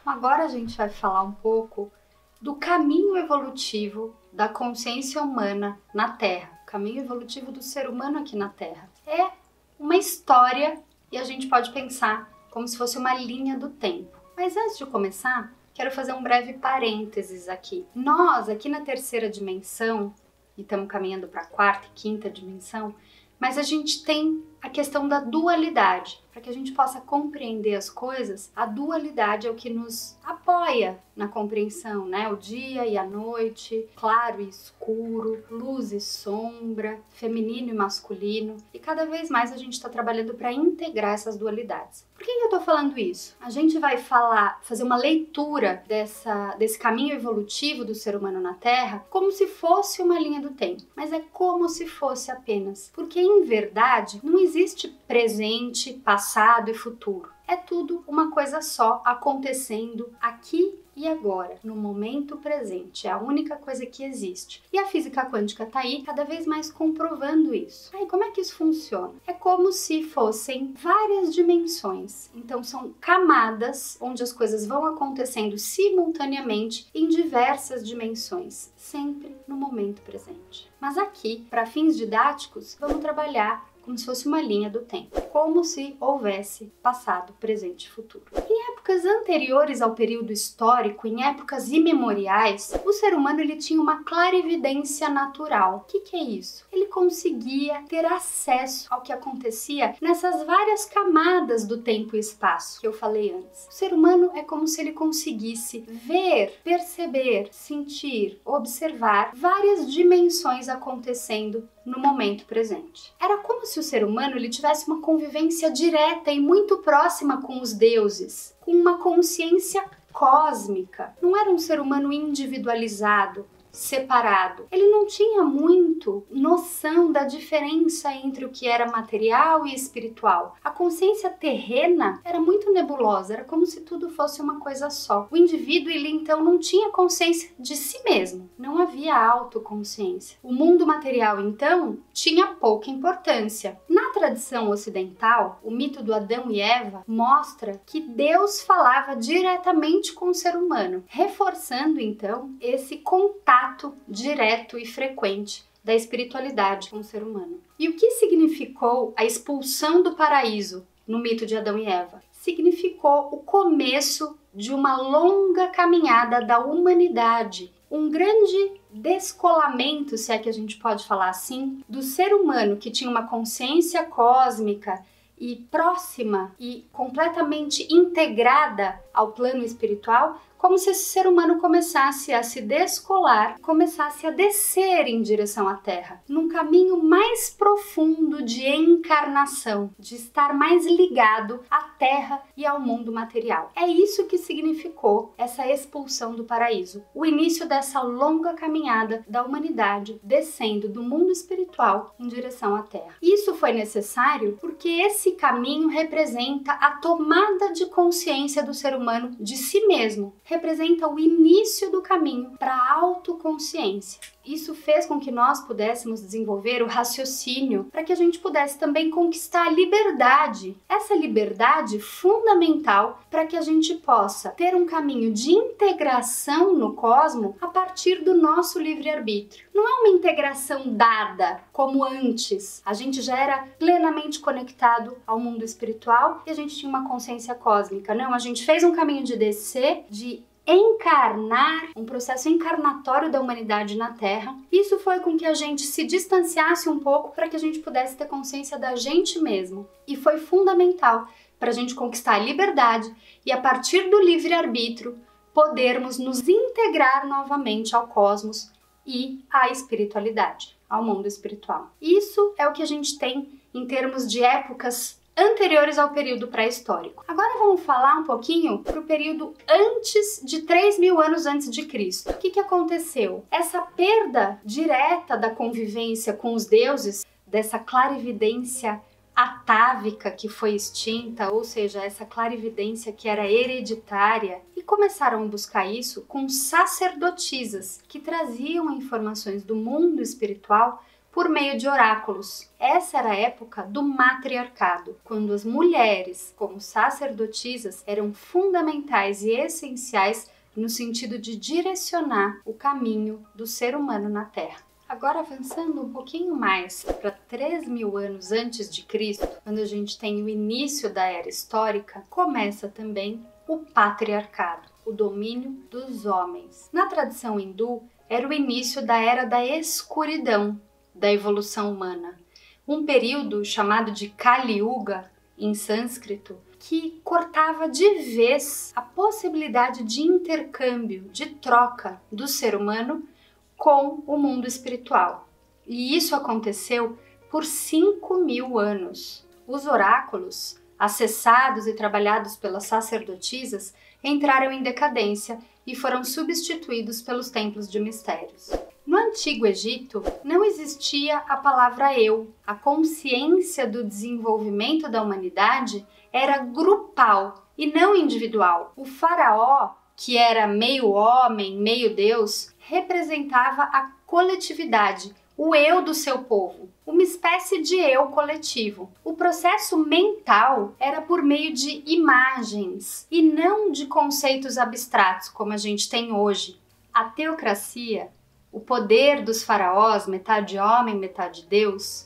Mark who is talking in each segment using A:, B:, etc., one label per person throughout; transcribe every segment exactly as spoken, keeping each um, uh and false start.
A: Agora a gente vai falar um pouco do caminho evolutivo da consciência humana na Terra, o caminho evolutivo do ser humano aqui na Terra. É uma história e a gente pode pensar como se fosse uma linha do tempo. Mas antes de começar, quero fazer um breve parênteses aqui. Nós, aqui na terceira dimensão, e estamos caminhando para a quarta e quinta dimensão, mas a gente tem a questão da dualidade. Para que a gente possa compreender as coisas, a dualidade é o que nos apoia na compreensão, né? O dia e a noite, claro e escuro, luz e sombra, feminino e masculino. E cada vez mais a gente está trabalhando para integrar essas dualidades. Por que eu estou falando isso? A gente vai falar, fazer uma leitura dessa, desse caminho evolutivo do ser humano na Terra como se fosse uma linha do tempo. Mas é como se fosse apenas. Porque, em verdade, não existe presente, passado e futuro. É tudo uma coisa só acontecendo aqui e agora, no momento presente. É a única coisa que existe. E a física quântica está aí cada vez mais comprovando isso. Aí, como é que isso funciona? É como se fossem várias dimensões. Então, são camadas onde as coisas vão acontecendo simultaneamente em diversas dimensões, sempre no momento presente. Mas aqui, para fins didáticos, vamos trabalhar como se fosse uma linha do tempo, como se houvesse passado, presente e futuro. Em épocas anteriores ao período histórico, em épocas imemoriais, o ser humano ele tinha uma clarividência natural. O que que é isso? Ele conseguia ter acesso ao que acontecia nessas várias camadas do tempo e espaço que eu falei antes. O ser humano é como se ele conseguisse ver, perceber, sentir, observar várias dimensões acontecendo no momento presente. Era como se o ser humano ele tivesse uma convivência direta e muito próxima com os deuses, com uma consciência cósmica. Não era um ser humano individualizado, separado. Ele não tinha muito noção da diferença entre o que era material e espiritual. A consciência terrena era muito nebulosa, era como se tudo fosse uma coisa só. O indivíduo, ele então não tinha consciência de si mesmo, não havia autoconsciência. O mundo material, então, tinha pouca importância. Na tradição ocidental, o mito do Adão e Eva mostra que Deus falava diretamente com o ser humano, reforçando então esse contato direto e frequente da espiritualidade com o ser humano. E o que significou a expulsão do paraíso no mito de Adão e Eva? Significou o começo de uma longa caminhada da humanidade, um grande descolamento, se é que a gente pode falar assim, do ser humano que tinha uma consciência cósmica e próxima e completamente integrada ao plano espiritual, como se esse ser humano começasse a se descolar, começasse a descer em direção à Terra, num caminho mais profundo de encarnação, de estar mais ligado à Terra e ao mundo material. É isso que significou essa expulsão do paraíso, o início dessa longa caminhada da humanidade descendo do mundo espiritual em direção à Terra. Isso foi necessário porque esse caminho representa a tomada de consciência do ser humano de si mesmo, representa o início do caminho para a autoconsciência. Isso fez com que nós pudéssemos desenvolver o raciocínio para que a gente pudesse também conquistar a liberdade. Essa liberdade fundamental para que a gente possa ter um caminho de integração no cosmos a partir do nosso livre-arbítrio. Não é uma integração dada como antes. A gente já era plenamente conectado ao mundo espiritual e a gente tinha uma consciência cósmica. Não, a gente fez um caminho de descer, de encarnar, um processo encarnatório da humanidade na Terra. Isso foi com que a gente se distanciasse um pouco para que a gente pudesse ter consciência da gente mesmo. E foi fundamental para a gente conquistar a liberdade e, a partir do livre-arbítrio, podermos nos integrar novamente ao cosmos e à espiritualidade, ao mundo espiritual. Isso é o que a gente tem em termos de épocas anteriores ao período pré-histórico. Agora vamos falar um pouquinho para o período antes de três mil anos antes de Cristo. O que que aconteceu? Essa perda direta da convivência com os deuses, dessa clarividência atávica que foi extinta, ou seja, essa clarividência que era hereditária, e começaram a buscar isso com sacerdotisas que traziam informações do mundo espiritual por meio de oráculos. Essa era a época do matriarcado, quando as mulheres, como sacerdotisas, eram fundamentais e essenciais no sentido de direcionar o caminho do ser humano na Terra. Agora, avançando um pouquinho mais para três mil anos antes de Cristo, quando a gente tem o início da era histórica, começa também o patriarcado, o domínio dos homens. Na tradição hindu, era o início da era da escuridão da evolução humana, um período chamado de Kali Yuga, em sânscrito, que cortava de vez a possibilidade de intercâmbio, de troca do ser humano com o mundo espiritual. E isso aconteceu por cinco mil anos. Os oráculos, acessados e trabalhados pelas sacerdotisas, entraram em decadência e foram substituídos pelos templos de mistérios. No Antigo Egito, não existia a palavra eu. A consciência do desenvolvimento da humanidade era grupal e não individual. O faraó, que era meio homem, meio Deus, representava a coletividade, o eu do seu povo, uma espécie de eu coletivo. O processo mental era por meio de imagens e não de conceitos abstratos como a gente tem hoje. A teocracia, o poder dos faraós, metade homem, metade Deus,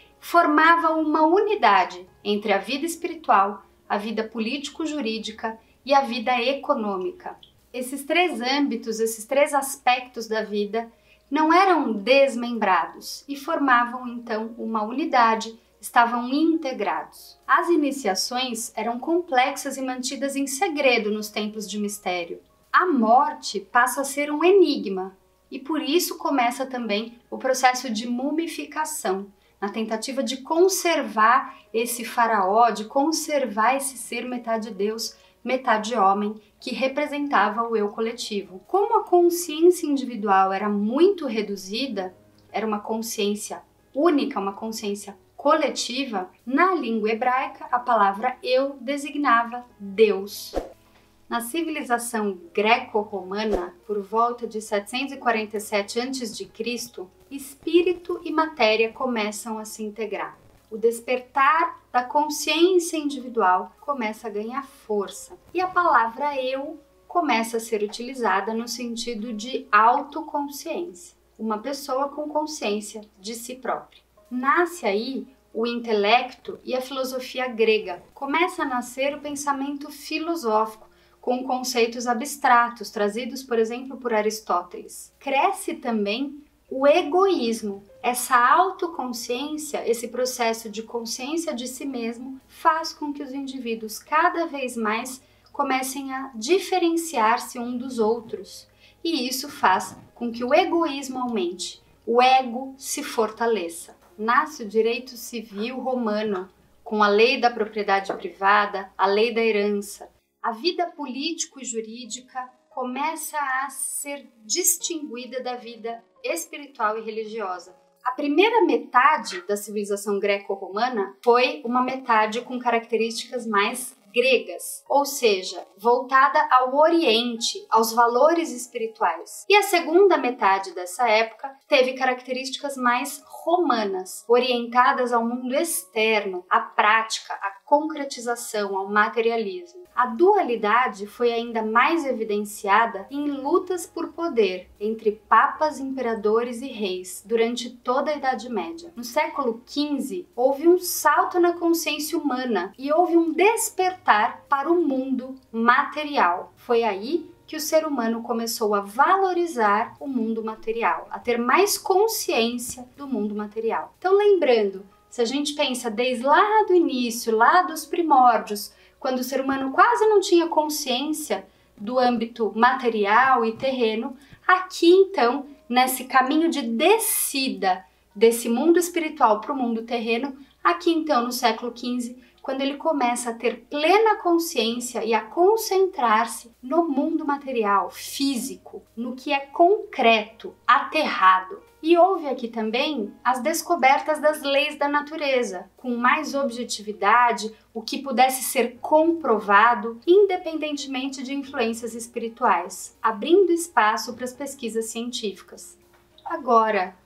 A: formava uma unidade entre a vida espiritual, a vida político-jurídica e a vida econômica. Esses três âmbitos, esses três aspectos da vida não eram desmembrados e formavam então uma unidade, estavam integrados. As iniciações eram complexas e mantidas em segredo nos templos de mistério. A morte passa a ser um enigma e por isso começa também o processo de mumificação, na tentativa de conservar esse faraó, de conservar esse ser metade Deus, metade homem, que representava o eu coletivo. Como a consciência individual era muito reduzida, era uma consciência única, uma consciência coletiva, na língua hebraica a palavra eu designava Deus. Na civilização greco-romana, por volta de setecentos e quarenta e sete antes de Cristo, espírito e matéria começam a se integrar. O despertar da consciência individual começa a ganhar força e a palavra eu começa a ser utilizada no sentido de autoconsciência, uma pessoa com consciência de si própria. Nasce aí o intelecto e a filosofia grega. Começa a nascer o pensamento filosófico, com conceitos abstratos, trazidos, por exemplo, por Aristóteles. Cresce também o egoísmo. Essa autoconsciência, esse processo de consciência de si mesmo, faz com que os indivíduos cada vez mais comecem a diferenciar-se um dos outros. E isso faz com que o egoísmo aumente, o ego se fortaleça. Nasce o direito civil romano, com a lei da propriedade privada, a lei da herança. A vida político e jurídica começa a ser distinguida da vida espiritual e religiosa. A primeira metade da civilização greco-romana foi uma metade com características mais gregas, ou seja, voltada ao Oriente, aos valores espirituais. E a segunda metade dessa época teve características mais romanas, orientadas ao mundo externo, à prática, à concretização, ao materialismo. A dualidade foi ainda mais evidenciada em lutas por poder entre papas, imperadores e reis durante toda a Idade Média. No século quinze, houve um salto na consciência humana e houve um despertar para o mundo material. Foi aí que o ser humano começou a valorizar o mundo material, a ter mais consciência do mundo material. Então, lembrando, se a gente pensa desde lá do início, lá dos primórdios, quando o ser humano quase não tinha consciência do âmbito material e terreno, aqui então, nesse caminho de descida desse mundo espiritual para o mundo terreno, aqui então no século quinze, quando ele começa a ter plena consciência e a concentrar-se no mundo material, físico, no que é concreto, aterrado. E houve aqui também as descobertas das leis da natureza, com mais objetividade, o que pudesse ser comprovado, independentemente de influências espirituais, abrindo espaço para as pesquisas científicas. Agora,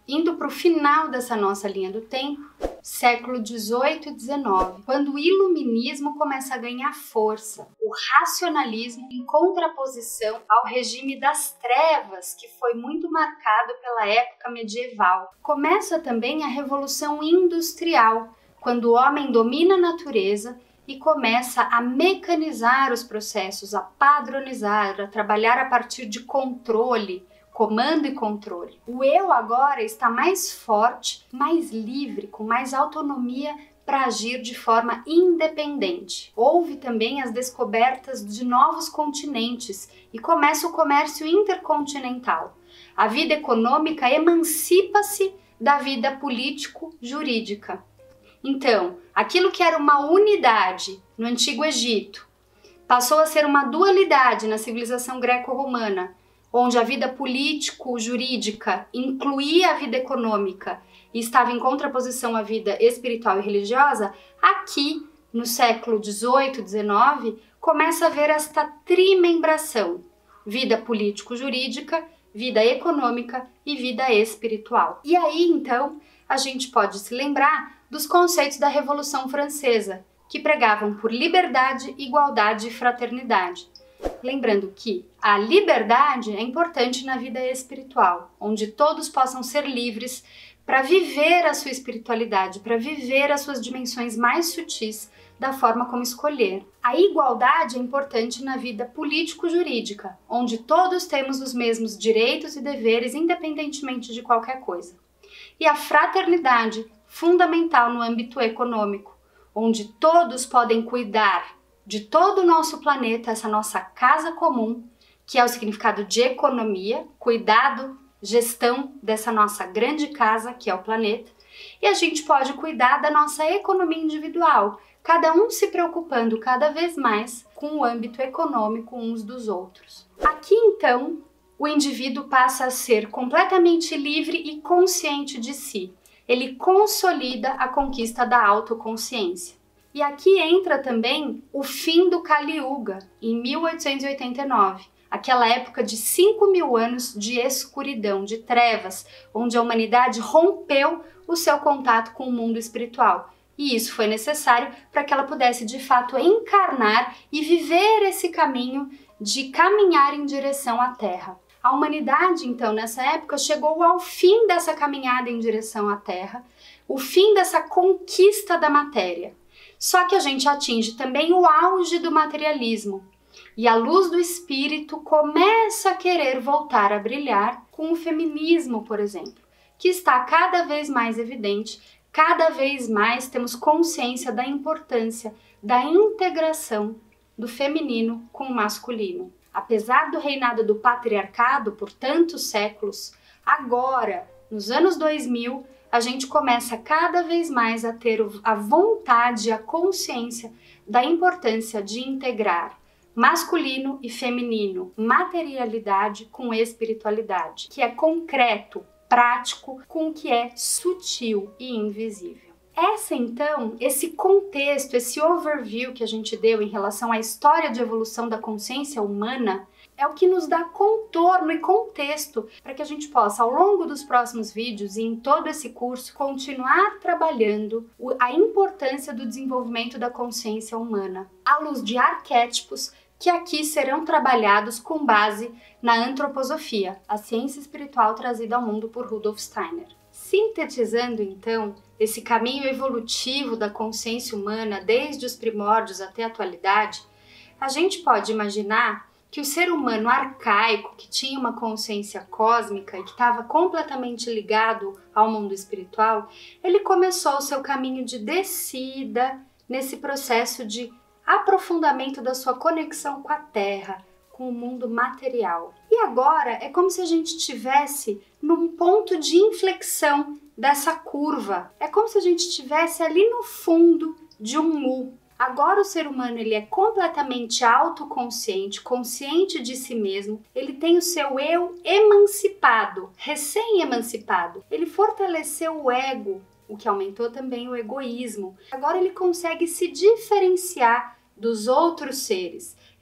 A: indo para o final dessa nossa linha do tempo, século dezoito e dezenove, quando o iluminismo começa a ganhar força, o racionalismo em contraposição ao regime das trevas, que foi muito marcado pela época medieval. Começa também a Revolução Industrial, quando o homem domina a natureza e começa a mecanizar os processos, a padronizar, a trabalhar a partir de controle, comando e controle. O eu agora está mais forte, mais livre, com mais autonomia para agir de forma independente. Houve também as descobertas de novos continentes e começa o comércio intercontinental. A vida econômica emancipa-se da vida político-jurídica. Então, aquilo que era uma unidade no Antigo Egito passou a ser uma dualidade na civilização greco-romana, onde a vida político-jurídica incluía a vida econômica e estava em contraposição à vida espiritual e religiosa. Aqui, no século dezoito, dezenove, começa a haver esta trimembração: vida político-jurídica, vida econômica e vida espiritual. E aí, então, a gente pode se lembrar dos conceitos da Revolução Francesa, que pregavam por liberdade, igualdade e fraternidade. Lembrando que a liberdade é importante na vida espiritual, onde todos possam ser livres para viver a sua espiritualidade, para viver as suas dimensões mais sutis da forma como escolher. A igualdade é importante na vida político-jurídica, onde todos temos os mesmos direitos e deveres, independentemente de qualquer coisa. E a fraternidade, fundamental no âmbito econômico, onde todos podem cuidar de todo o nosso planeta, essa nossa casa comum, que é o significado de economia, cuidado, gestão dessa nossa grande casa, que é o planeta, e a gente pode cuidar da nossa economia individual, cada um se preocupando cada vez mais com o âmbito econômico uns dos outros. Aqui, então, o indivíduo passa a ser completamente livre e consciente de si. Ele consolida a conquista da autoconsciência. E aqui entra também o fim do Kali Yuga, em mil oitocentos e oitenta e nove, aquela época de cinco mil anos de escuridão, de trevas, onde a humanidade rompeu o seu contato com o mundo espiritual. E isso foi necessário para que ela pudesse, de fato, encarnar e viver esse caminho de caminhar em direção à Terra. A humanidade, então, nessa época, chegou ao fim dessa caminhada em direção à Terra, o fim dessa conquista da matéria. Só que a gente atinge também o auge do materialismo. E a luz do espírito começa a querer voltar a brilhar com o feminismo, por exemplo, que está cada vez mais evidente, cada vez mais temos consciência da importância da integração do feminino com o masculino. Apesar do reinado do patriarcado por tantos séculos, agora, nos anos dois mil, a gente começa cada vez mais a ter a vontade, a consciência da importância de integrar masculino e feminino, materialidade com espiritualidade, que é concreto, prático, com o que é sutil e invisível. Essa, então, esse contexto, esse overview que a gente deu em relação à história de evolução da consciência humana, é o que nos dá contorno e contexto para que a gente possa, ao longo dos próximos vídeos e em todo esse curso, continuar trabalhando a importância do desenvolvimento da consciência humana, à luz de arquétipos que aqui serão trabalhados com base na antroposofia, a ciência espiritual trazida ao mundo por Rudolf Steiner. Sintetizando, então, esse caminho evolutivo da consciência humana desde os primórdios até a atualidade, a gente pode imaginar que o ser humano arcaico, que tinha uma consciência cósmica e que estava completamente ligado ao mundo espiritual, ele começou o seu caminho de descida nesse processo de aprofundamento da sua conexão com a Terra, com o mundo material. E agora é como se a gente estivesse num ponto de inflexão dessa curva. É como se a gente estivesse ali no fundo de um U. Agora o ser humano ele é completamente autoconsciente, consciente de si mesmo, ele tem o seu eu emancipado, recém-emancipado. Ele fortaleceu o ego, o que aumentou também o egoísmo. Agora ele consegue se diferenciar dos outros seres.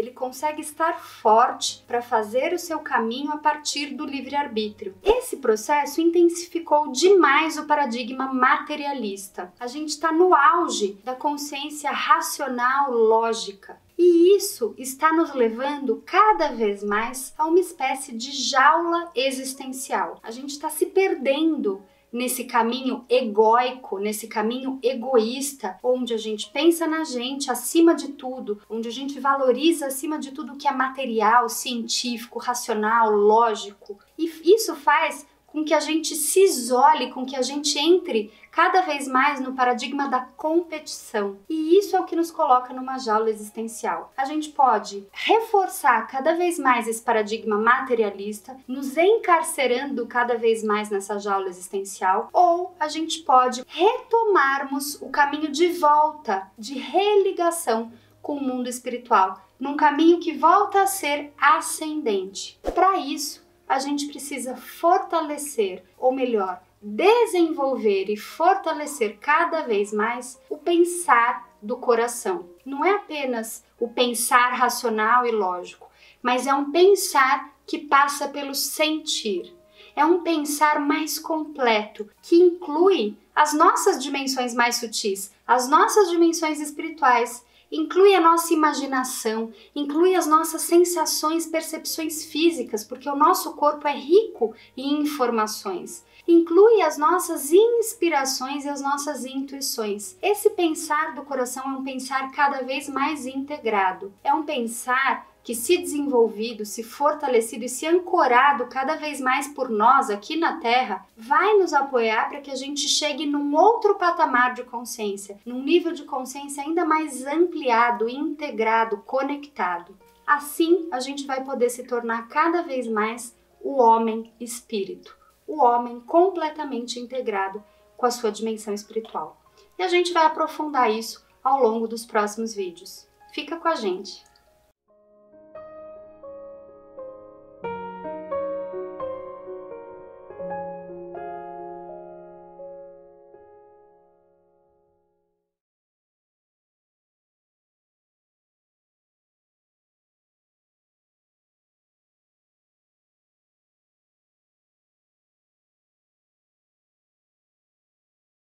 A: ele consegue estar forte para fazer o seu caminho a partir do livre-arbítrio. Esse processo intensificou demais o paradigma materialista. A gente está no auge da consciência racional lógica. E isso está nos levando cada vez mais a uma espécie de jaula existencial. A gente está se perdendo nesse caminho egóico, nesse caminho egoísta, onde a gente pensa na gente acima de tudo, onde a gente valoriza acima de tudo o que é material, científico, racional, lógico. E isso faz com que a gente se isole, com que a gente entre cada vez mais no paradigma da competição. E isso é o que nos coloca numa jaula existencial. A gente pode reforçar cada vez mais esse paradigma materialista, nos encarcerando cada vez mais nessa jaula existencial, ou a gente pode retomarmos o caminho de volta, de religação com o mundo espiritual, num caminho que volta a ser ascendente. Para isso, a gente precisa fortalecer, ou melhor, desenvolver e fortalecer cada vez mais o pensar do coração. Não é apenas o pensar racional e lógico, mas é um pensar que passa pelo sentir. É um pensar mais completo, que inclui as nossas dimensões mais sutis, as nossas dimensões espirituais, inclui a nossa imaginação, inclui as nossas sensações, percepções físicas, porque o nosso corpo é rico em informações. Inclui as nossas inspirações e as nossas intuições. Esse pensar do coração é um pensar cada vez mais integrado. É um pensar que, se desenvolvido, se fortalecido e se ancorado cada vez mais por nós aqui na Terra, vai nos apoiar para que a gente chegue num outro patamar de consciência, num nível de consciência ainda mais ampliado, integrado, conectado. Assim, a gente vai poder se tornar cada vez mais o homem espírito, o homem completamente integrado com a sua dimensão espiritual. E a gente vai aprofundar isso ao longo dos próximos vídeos. Fica com a gente!